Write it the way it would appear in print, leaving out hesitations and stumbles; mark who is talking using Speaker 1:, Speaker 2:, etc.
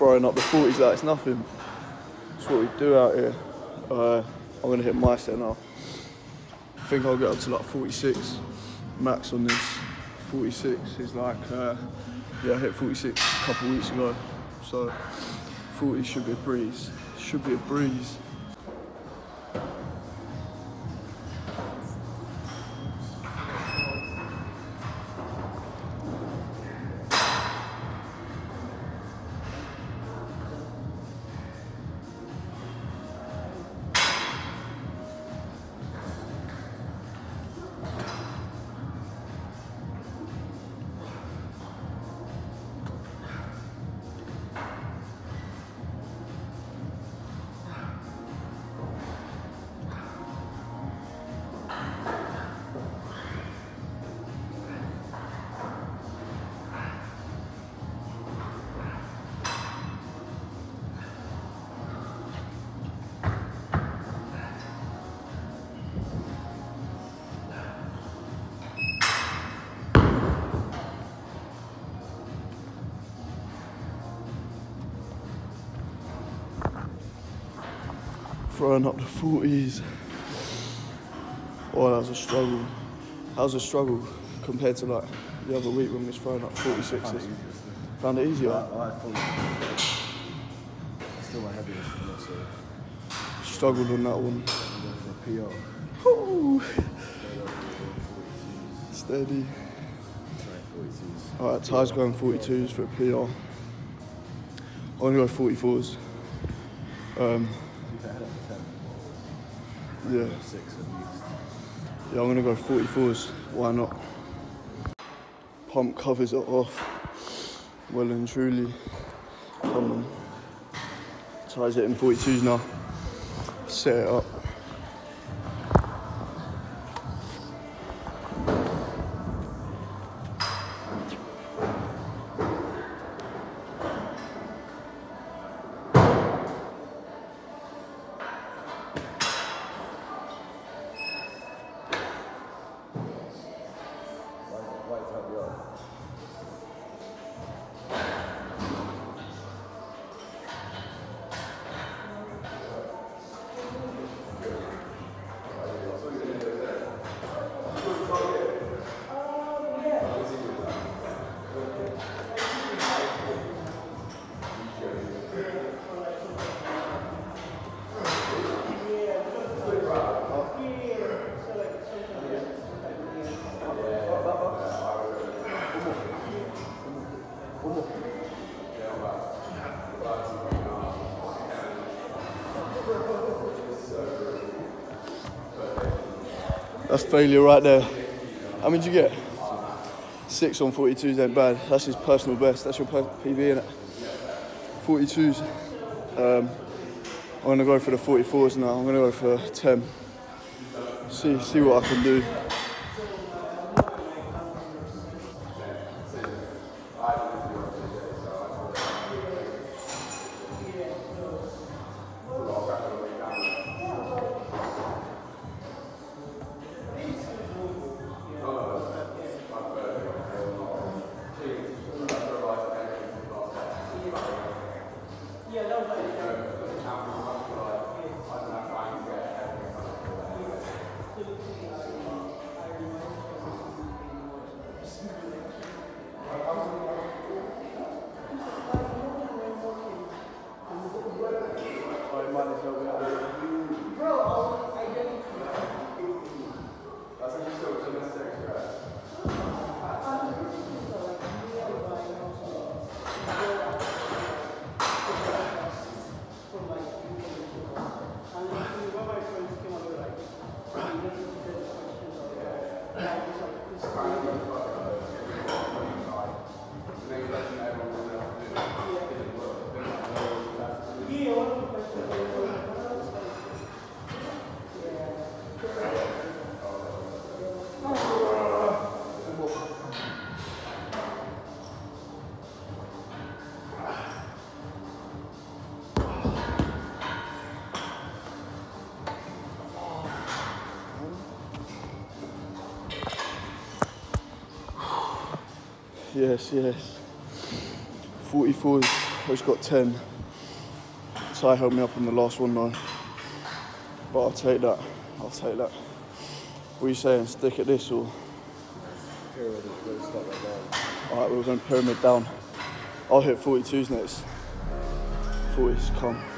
Speaker 1: throwing up the 40s like it's nothing. That's what we do out here. I'm gonna hit my set now. I think I'll get up to like 46 max on this. 46 is like, yeah, I hit 46 a couple of weeks ago. So 40 should be a breeze. Should be a breeze. Throwing up the 40s. Oh, that was a struggle. That was a struggle compared to like the other week when we was throwing up 46s. Found it easier?
Speaker 2: I thought still my heaviest, so
Speaker 1: struggled on that one.
Speaker 2: PR.
Speaker 1: Ooh. Steady. Alright, Ty's going 42s for a PR. I'm gonna go 44s. Yeah. Yeah, I'm gonna go 44s. Why not? Pump covers it off. Well and truly. Come on. Ty's hitting 42s now. Set it up. That's failure right there. How many did you get? 6 on 42s ain't bad. That's his personal best. That's your PB, innit? 42s. I'm gonna go for the 44s now. I'm gonna go for 10. See what I can do. Yes, yes. 44s. I just got 10. Ty held me up on the last one though. But I'll take that. I'll take that. What are you saying? Stick at this or?
Speaker 2: Pyramid, we're gonna start right now.
Speaker 1: Alright, we're going pyramid down. I'll hit 42s next. 40s, come.